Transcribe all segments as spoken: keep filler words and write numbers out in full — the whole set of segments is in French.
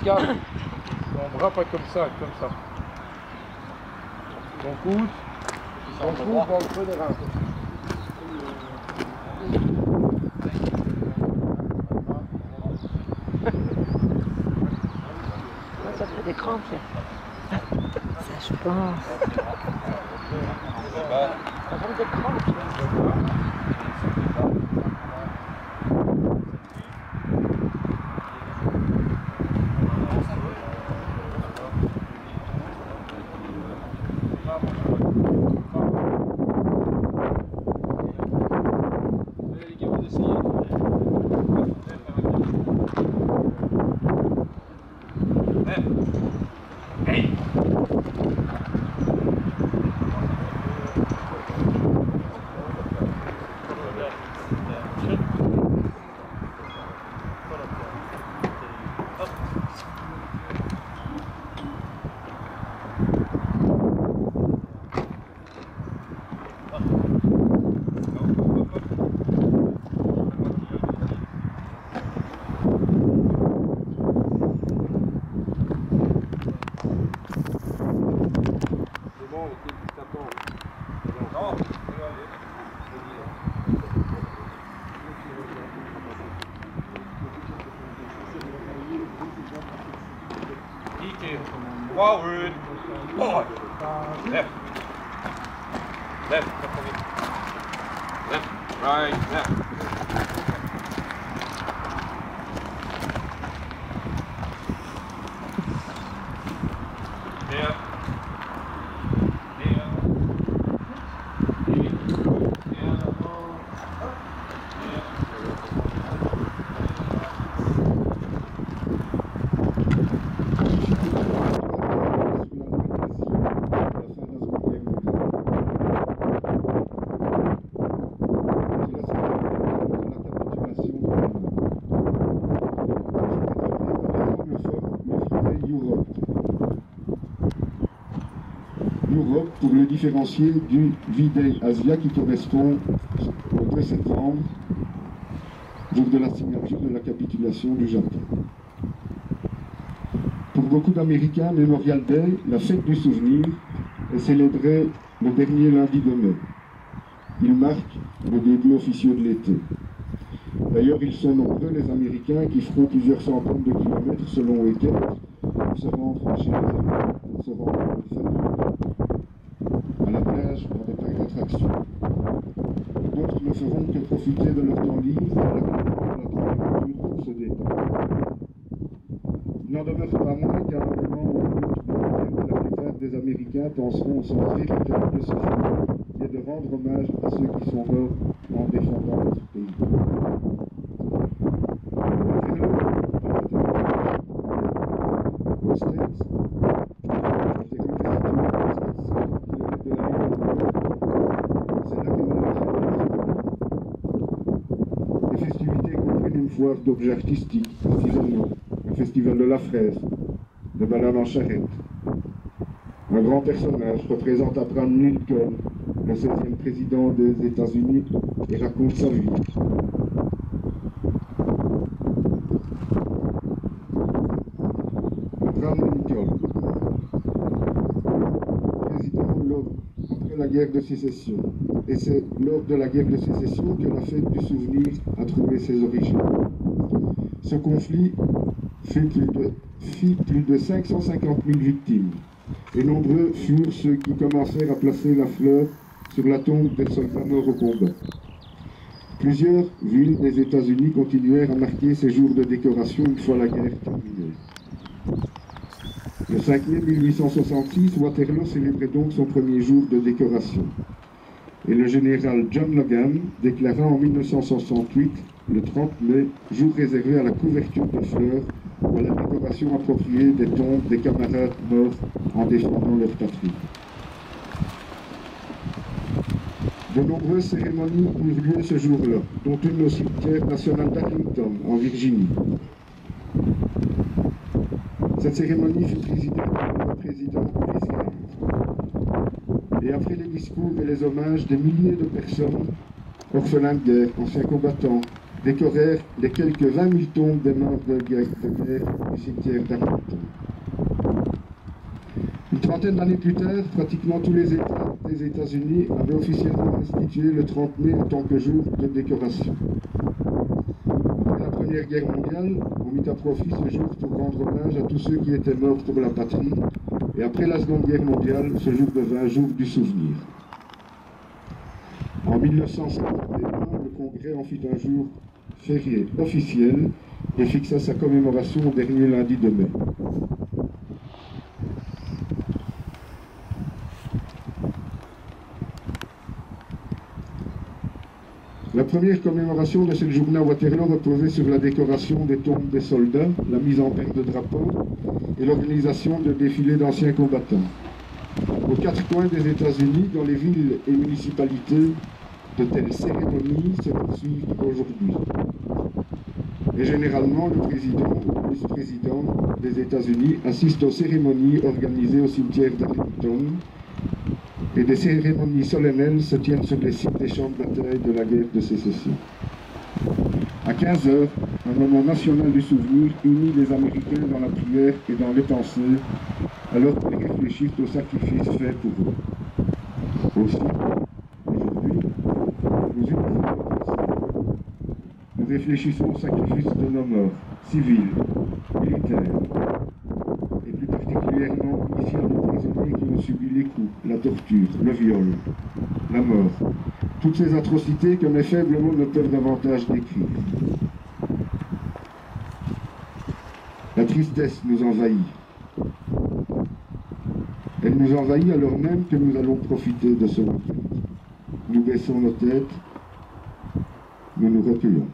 calme. Ton bras pas comme ça, comme ça. Ton coude, ton coude dans le creux des reins. Ça fait des crampes. Ça, je pense. Ça fait des crampes. Forward. Forward. Left. Left. Left. Right. Left. Here. Here. L'Europe pour le différencier du V-Day Asia qui correspond au deux septembre, jour de la signature de la capitulation du Japon. Pour beaucoup d'Américains, Memorial Day, la fête du souvenir, est célébrée le dernier lundi de mai. Il marque le début officieux de l'été. D'ailleurs, ils sont nombreux les Américains qui feront plusieurs centaines de kilomètres selon week-end pour se rendre chez les amis, pour se rendre dans les familles, à la plage, dans des parcs d'attractions. D'autres ne feront que profiter de leur temps libre à la température pour se détendre. Il n'en demeure pas moins qu'à un moment où la plupart des Américains penseront au sens véritable de ce jour, qui est de rendre hommage à ceux qui sont morts en défendant notre pays. Aux States, les festivités comprennent une foire d'objets artistiques, artisanaux, un festival de la fraise, de bananes en charrette. Un grand personnage représente Abraham Lincoln, le seizième président des États-Unis, et raconte sa vie. Abraham Lincoln, président lors, après la guerre de sécession. Et c'est lors de la guerre de sécession que la fête du souvenir a trouvé ses origines. Ce conflit fit plus de, fit plus de cinq cent cinquante mille victimes, et nombreux furent ceux qui commencèrent à placer la fleur sur la tombe des soldats morts au combat. Plusieurs villes des États-Unis continuèrent à marquer ces jours de décoration une fois la guerre terminée. Le cinq mai mille huit cent soixante-six, Waterloo célébrait donc son premier jour de décoration. Et le général John Logan déclara en mille neuf cent soixante-huit, le trente mai, jour réservé à la couverture de fleurs ou à la décoration appropriée des tombes des camarades morts en défendant leur patrie. De nombreuses cérémonies eurent lieu ce jour-là, dont une au cimetière national d'Arlington, en Virginie. Cette cérémonie fut présidée par le président Ulysses Grant. Et après les discours et les hommages, des milliers de personnes, orphelins de guerre, anciens combattants, décorèrent les quelques vingt mille tombes des morts de guerre, de guerre du cimetière d'Arlington. Une trentaine d'années plus tard, pratiquement tous les États des États-Unis avaient officiellement institué le trente mai en tant que jour de décoration. Après la Première Guerre mondiale, on mit à profit ce jour pour rendre hommage à tous ceux qui étaient morts pour la patrie, et après la Seconde Guerre mondiale, ce jour devint jour du souvenir. En mille neuf cent cinquante et un, le Congrès en fit un jour férié officiel et fixa sa commémoration au dernier lundi de mai. La première commémoration de cette journée à Waterloo reposait sur la décoration des tombes des soldats, la mise en paire de drapeaux et l'organisation de défilés d'anciens combattants. Aux quatre coins des États-Unis, dans les villes et municipalités, de telles cérémonies se poursuivent aujourd'hui. Et généralement, le président ou le vice-président des États-Unis assiste aux cérémonies organisées au cimetière d'Arlington, et des cérémonies solennelles se tiennent sur les sites des champs de bataille de la guerre de sécession. À quinze heures, un moment national du souvenir unit les Américains dans la prière et dans les pensées, alors qu'ils réfléchissent aux sacrifices faits pour eux. Aussi, aujourd'hui, nous unissons nos pensées. Nous réfléchissons aux sacrifices de nos morts, civils, militaires, et plus particulièrement ici à nos prisonniers qui ont subi les coups, la torture, le viol, la mort, toutes ces atrocités que mes faibles mots ne peuvent davantage décrire. La tristesse nous envahit. Elle nous envahit alors même que nous allons profiter de ce week-end. Nous baissons nos têtes, nous nous reculons.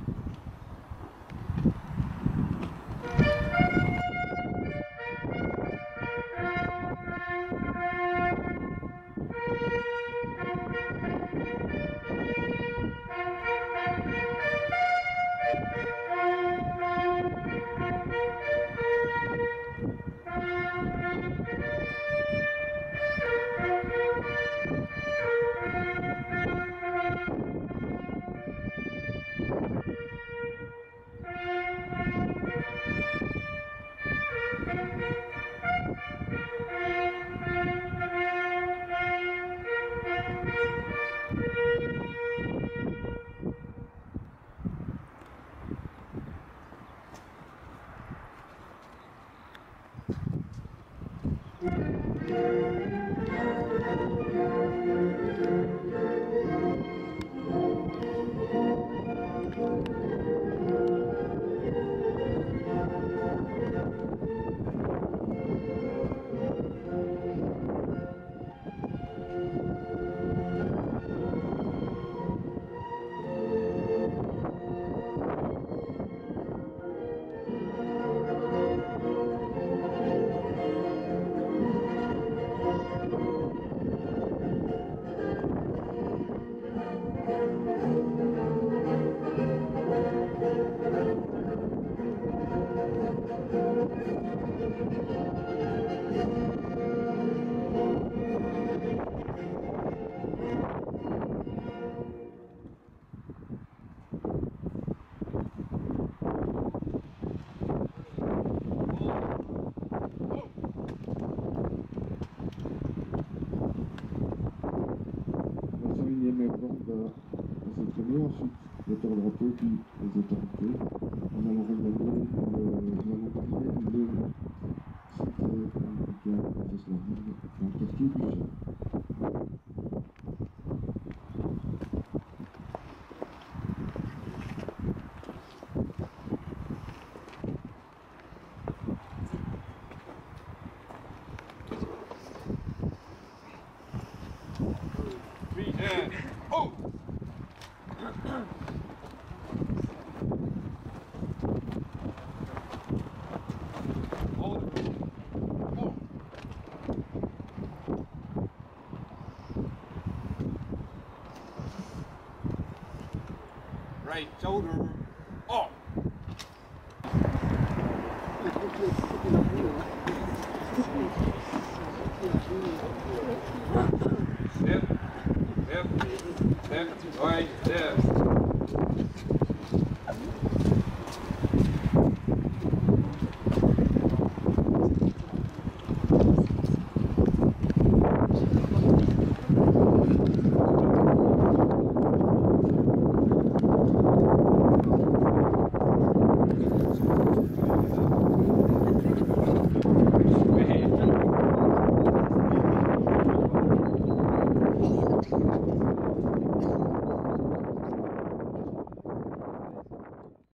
Ensuite, le porte-drapeau, puis les autorités. Nous allons regarder, nous allons prier le site américain de Slavine, dans le quartier du Chat. Three and oh! Right shoulder off. Step, step, step, right, step.